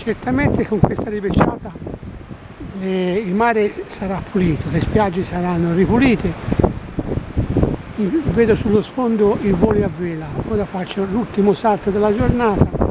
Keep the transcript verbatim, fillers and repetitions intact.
Certamente con questa ripesciata le, il mare sarà pulito, le spiagge saranno ripulite. Vedo sullo sfondo il volo a vela. Ora faccio l'ultimo salto della giornata.